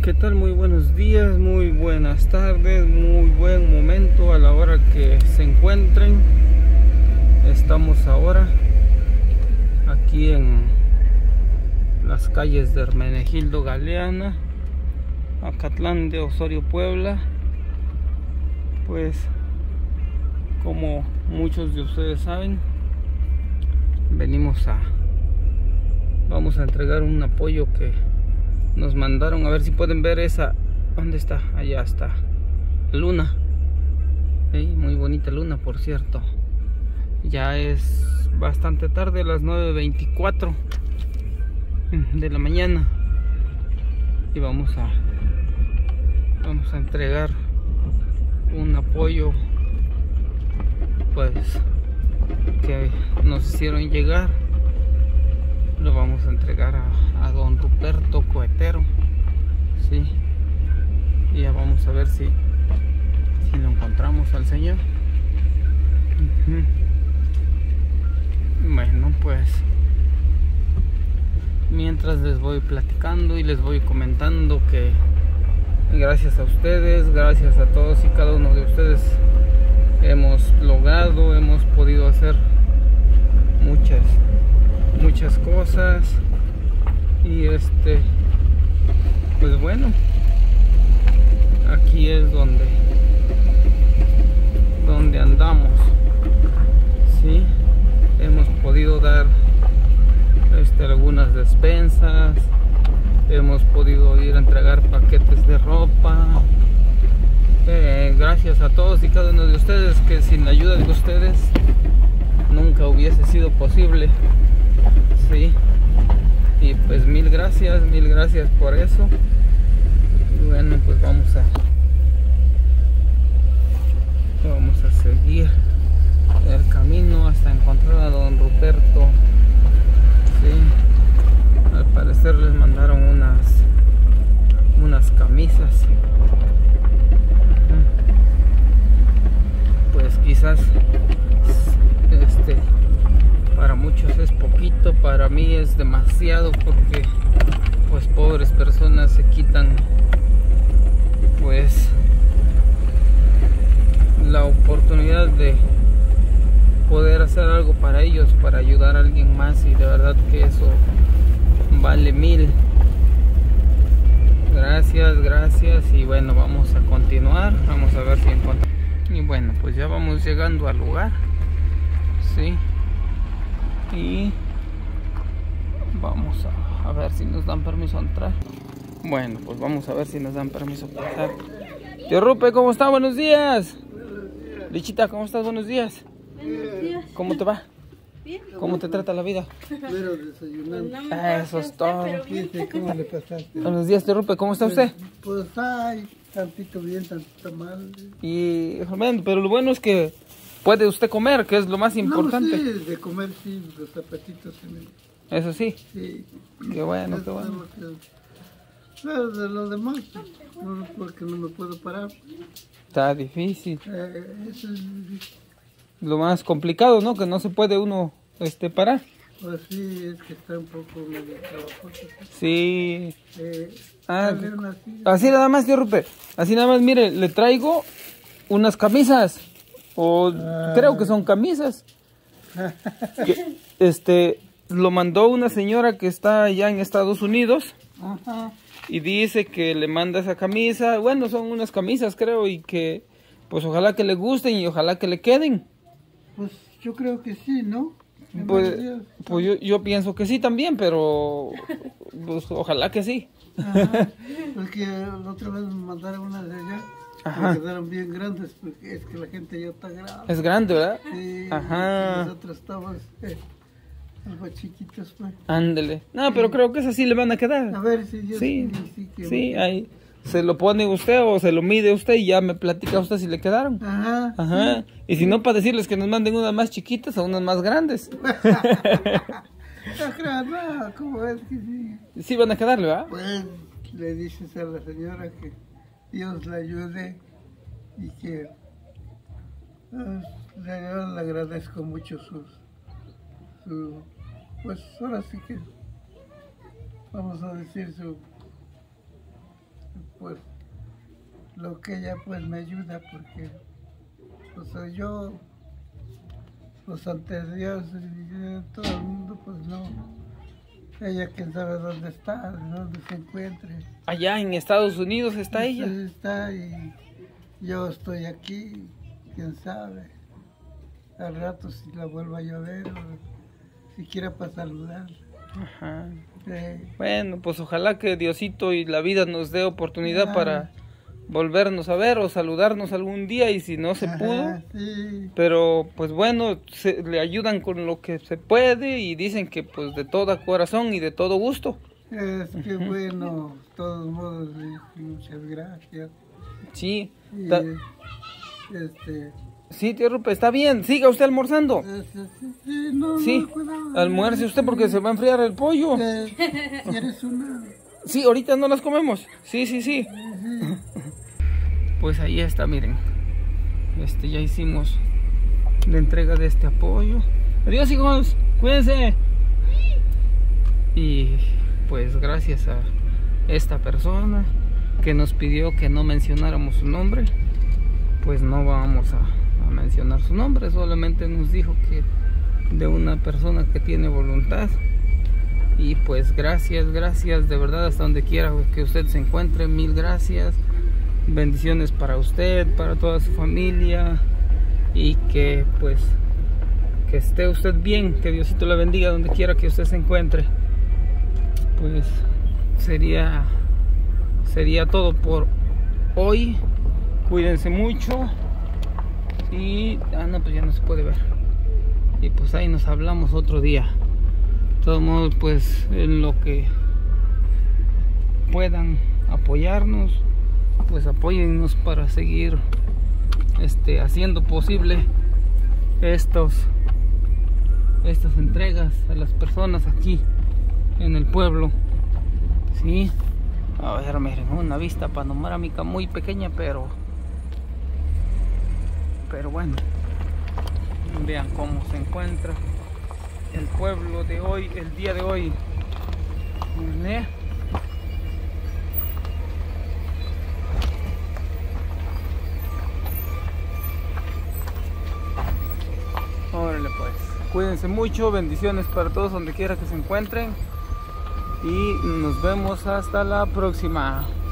¿Qué tal? Muy buenos días, muy buenas tardes, muy buen momento a la hora que se encuentren. Estamos ahora aquí en las calles de Hermenegildo Galeana, Acatlán de Osorio, Puebla. Pues como muchos de ustedes saben, vamos a entregar un apoyo que nos mandaron. A ver si pueden ver esa. ¿Dónde está? Allá está luna. Muy bonita luna, por cierto. Ya es bastante tarde, las 9:24 de la mañana, y vamos a entregar un apoyo pues que nos hicieron llegar. Lo vamos a entregar a don Ruperto Cohetero, sí, y ya vamos a ver si lo encontramos al señor. Bueno, pues mientras les voy platicando y les voy comentando que gracias a ustedes, gracias a todos y cada uno de ustedes, hemos podido hacer muchas cosas. Y pues bueno, aquí es donde andamos, sí. Hemos podido dar algunas despensas, hemos podido ir a entregar paquetes de ropa. Gracias a todos y cada uno de ustedes, que sin la ayuda de ustedes nunca hubiese sido posible, sí. Y pues mil gracias por eso. Bueno, pues vamos a seguir el camino hasta encontrar a don Ruperto, sí. Al parecer les mandaron unas camisas. Pues quizás para muchos es poquito, para mí es demasiado, porque pues pobres personas se quitan pues la oportunidad de poder hacer algo para ellos, para ayudar a alguien más, y de verdad que eso vale mil. Gracias. Y bueno, vamos a continuar, vamos a ver si encontramos. Y bueno, pues ya vamos llegando al lugar, sí. Y vamos a ver si nos dan permiso a entrar. Bueno, pues vamos a ver si nos dan permiso para pasar. Tío Rupe, ¿cómo está? Buenos días. Lichita, ¿cómo estás? Buenos días. Buenos días. ¿Cómo te va? Bien. ¿Cómo te trata la vida? Pero desayunando. Eso es todo. ¿Cómo le pasaste? Buenos días, tío Rupe, ¿cómo está usted? Pues ay, tantito bien, tantito mal. Y, bueno, pero lo bueno es que puede usted comer, que es lo más importante. No, sí, de comer sí, los zapatitos sí. Eso sí. Sí. Qué bueno, qué Eso es bueno. lo que- Pero de lo demás, no, porque no me puedo parar. Está difícil. Eso es difícil. Lo más complicado, ¿no? Que no se puede uno parar. Pues sí, es que está un poco medio trabajoso. Sí. Dale una así. Así nada más, tío Rupe. Así nada más, mire, le traigo unas camisas. O creo que son camisas. Lo mandó una señora que está allá en Estados Unidos. Ajá. Y dice que le manda esa camisa. Bueno, son unas camisas, creo, y que pues ojalá que le gusten y ojalá que le queden. Pues yo creo que sí, ¿no? Pues yo pienso que sí también, pero pues ojalá que sí. Ajá, porque la otra vez me mandaron unas de allá. Ajá. Me quedaron bien grandes, porque es que la gente ya está grande. Es grande, ¿verdad? Sí, Ajá. nosotros estamos algo chiquitos, pues. Ándele. No, pero creo que esas sí le van a quedar. A ver si yo Sí, que sí, ahí se lo pone usted o se lo mide usted y ya me platica usted si le quedaron. Ajá. Ajá. Y si no, para decirles que nos manden unas más chiquitas o unas más grandes. No, ¿cómo es que sí? Sí van a quedarle, ¿verdad? Pues le dices a la señora que Dios la ayude y que le agradezco mucho pues ahora sí que vamos a decir por lo que ella pues me ayuda, porque pues soy yo, pues ante Dios y todo el mundo pues no. Ella quién sabe dónde está, dónde se encuentre. Allá en Estados Unidos está Pues, ella. está y yo estoy aquí, quién sabe. Al rato si la vuelvo a llover o siquiera para saludarla. Ajá. Bueno, pues ojalá que Diosito y la vida nos dé oportunidad para volvernos a ver o saludarnos algún día, y si no se pudo, sí. pero pues bueno, le ayudan con lo que se puede y dicen que pues de todo corazón y de todo gusto. Es que bueno, de todos modos, muchas gracias. Sí. Y, Sí, tío Rupe, está bien, siga usted almorzando. Sí, no, Sí, no, almuerce usted porque se va a enfriar el pollo. ¿Quieres una? Sí, ahorita no las comemos. Sí, sí, sí. Pues ahí está, miren. Ya hicimos la entrega de este apoyo. Adiós, hijos, cuídense. Y pues gracias a esta persona que nos pidió que no mencionáramos su nombre, pues no vamos a mencionar su nombre, solamente nos dijo que de una persona que tiene voluntad. Y pues gracias de verdad, hasta donde quiera que usted se encuentre, mil gracias, bendiciones para usted, para toda su familia, y que pues que esté usted bien, que Diosito le bendiga donde quiera que usted se encuentre. Pues sería todo por hoy. Cuídense mucho. Y no, pues ya no se puede ver. Y pues ahí nos hablamos otro día. De todos modos, pues en lo que puedan apoyarnos, pues apóyennos para seguir haciendo posible estas entregas a las personas aquí en el pueblo. Sí, a ver, miren, una vista panorámica muy pequeña, pero bueno, vean cómo se encuentra el pueblo de hoy, el día de hoy. ¿Eh? Órale pues, cuídense mucho, bendiciones para todos donde quiera que se encuentren, y nos vemos hasta la próxima.